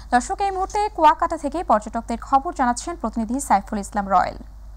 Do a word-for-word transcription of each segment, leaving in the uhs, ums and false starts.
দর্শক, এই মুহূর্তে কুয়াকাটা থেকে পর্যটকদের খবর জানাচ্ছেন প্রতিনিধি সাইফুল ইসলাম রয়েল।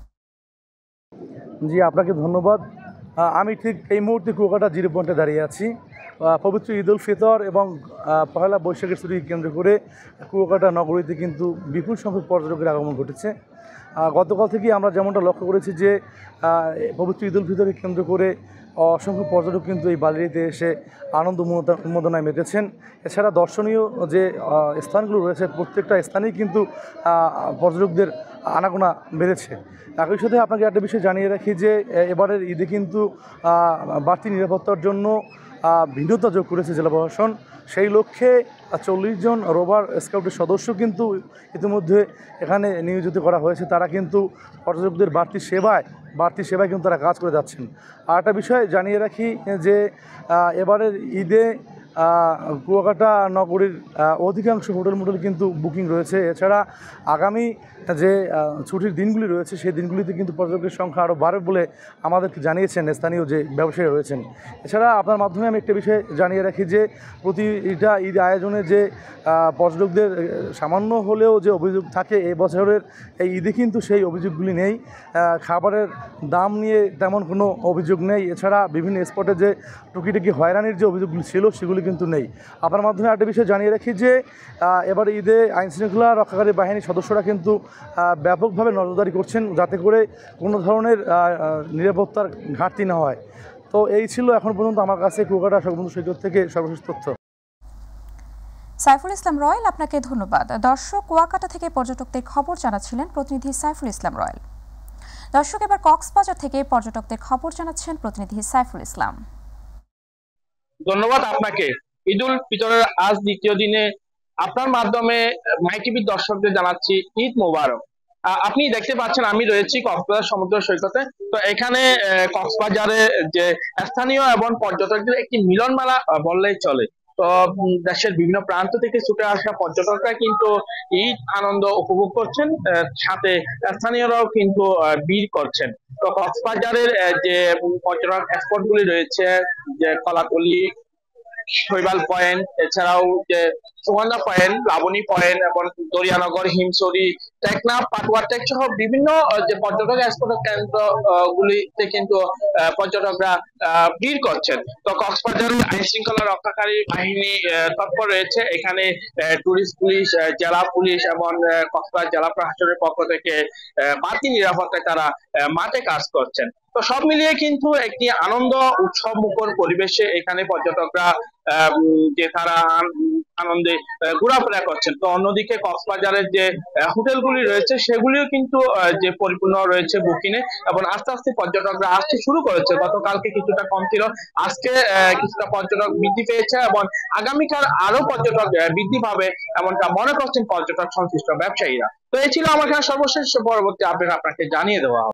জি, আপনাকে ধন্যবাদ। আমি ঠিক এই মুহূর্তে কুয়াকাটা জিরো পয়েন্টে দাঁড়িয়ে আছি। পবিত্র ঈদ উল ফিতর এবং পহেলা বৈশাখের ছুটিকে কেন্দ্র করে কুয়াকাটা নগরীতে কিন্তু বিপুল সংখ্যক পর্যটকের আগমন ঘটেছে। গতকাল থেকেই আমরা যেমনটা লক্ষ্য করেছি যে পবিত্র ঈদ উল ফিতরকে কেন্দ্র করে অসংখ্য পর্যটক কিন্তু এই বালিতে এসে আনন্দ উন্মোদনায় মেতেছেন। এছাড়া দর্শনীয় যে স্থানগুলো রয়েছে প্রত্যেকটা স্থানেই কিন্তু পর্যটকদের আনাগোনা বেড়েছে। একই সাথে আপনাকে একটা বিষয় জানিয়ে রাখি যে এবারের ঈদে কিন্তু বাড়তি নিরাপত্তার জন্য ভিন্নতা যোগ করেছে জেলা প্রশাসন। সেই লক্ষ্যে চল্লিশ জন রোভার স্কাউটের সদস্য কিন্তু ইতিমধ্যে এখানে নিয়োজিত করা হয়েছে। তারা কিন্তু পর্যটকদের বাড়তি সেবায় বাড়তি সেবায় কিন্তু তারা কাজ করে যাচ্ছেন। আর একটা বিষয় জানিয়ে রাখি যে এবারের ঈদে কুয়াকাটা নগরীর অধিকাংশ হোটেল মোটেল কিন্তু বুকিং রয়েছে। এছাড়া আগামী যে ছুটির দিনগুলি রয়েছে সেই দিনগুলিতে কিন্তু পর্যটকের সংখ্যা আরও বাড়বে বলে আমাদেরকে জানিয়েছেন স্থানীয় যে ব্যবসায়ী রয়েছেন। এছাড়া আপনার মাধ্যমে আমি একটা বিষয় জানিয়ে রাখি যে প্রতিটা ঈদ আয়োজনে যে পর্যটকদের সামান্য হলেও যে অভিযোগ থাকে এই বছরের এই ঈদে কিন্তু সেই অভিযোগগুলি নেই। খাবারের দাম নিয়ে তেমন কোনো অভিযোগ নেই। এছাড়া বিভিন্ন স্পটে যে টুকিটাকি হয়রানির যে অভিযোগগুলি ছিল সেগুলি কিন্তু নেই। আপনার মাধ্যমে একটা বিষয় জানিয়ে রাখি যে এবার ঈদে আইনশৃঙ্খলা রক্ষাকারী বাহিনীর সদস্যরা কিন্তু ব্যাপকভাবে নজরদারি করছেন যাতে করে কোনো ধরনের নিরাপত্তার ঘাটতি না হয়। তো এই ছিল এখন পর্যন্ত আমার কাছে কুয়াকাটা সমুদ্র সৈকত থেকে সর্বশেষ তথ্য। সাইফুল ইসলাম রয়েল, আপনাকে ধন্যবাদ। দর্শক, কুয়াকাটা থেকে পর্যটকদের খবর জানাচ্ছিলেন প্রতিনিধি সাইফুল ইসলাম রয়েল। দর্শক, এবার কক্সবাজার থেকে পর্যটকদের খবর জানাচ্ছেন প্রতিনিধি সাইফুল ইসলাম। ধন্যবাদ আপনাকে। ঈদ উল ফিতরের আজ দ্বিতীয় দিনে আপনার মাধ্যমে মাই টিভির দর্শকদের জানাচ্ছি ঈদ মোবারক। আপনি দেখতে পাচ্ছেন আমি রয়েছি কক্সবাজার সমুদ্র সৈকতে। তো এখানে কক্সবাজারে যে স্থানীয় এবং পর্যটকদের একটি মিলন মেলা বললেই চলে। তো দেশের বিভিন্ন প্রান্ত থেকে ছুটে আসা পর্যটকরা কিন্তু ঈদ আনন্দ উপভোগ করছেন, সাথে স্থানীয়রাও কিন্তু ভিড় করছেন। তো কক্সবাজারের যে পর্যটক স্পট গুলি রয়েছে, যে কলাতলি, শৈবাল পয়েন্ট, এছাড়াও যে সুগন্ধা পয়েন্ট, লাবণী পয়েন্ট এবং দরিয়ানগর, হিমছড়ি, টেকনাফ, পাটুয়া টেক সহ বিভিন্ন যে পর্যটক স্পট কেন্দ্র গুলিতে কিন্তু পর্যটকরা ভিড় করছেন। তো কক্সবাজারে আইন শৃঙ্খলা রক্ষাকারী বাহিনী তৎপর রয়েছে। এখানে টুরিস্ট পুলিশ, জেলা পুলিশ এবং কক্সবাজার জেলা প্রশাসনের পক্ষ থেকে বাড়তি নিরাপত্তায় তারা মাঠে কাজ করছেন। তো সব মিলিয়ে কিন্তু একটি আনন্দ উৎসব মুখর পরিবেশে এখানে পর্যটকরা যে তারা আনন্দে ঘোরাফেরা করছেন। তো অন্যদিকে কক্সবাজারের যে হোটেলগুলি রয়েছে সেগুলিও কিন্তু যে পরিপূর্ণ রয়েছে বুকিংয়ে এবং আস্তে আস্তে পর্যটকরা আসতে শুরু করেছে। গতকালকে কিছুটা কম ছিল, আজকে কিছুটা পর্যটক বৃদ্ধি পেয়েছে এবং আগামীকাল আরো পর্যটক বৃদ্ধি পাবে এমনটা মনে করছেন পর্যটক সংশ্লিষ্ট ব্যবসায়ীরা। তো এই ছিল আমার সর্বশেষ, পরবর্তী আপডেট আপনাকে জানিয়ে দেওয়া হবে।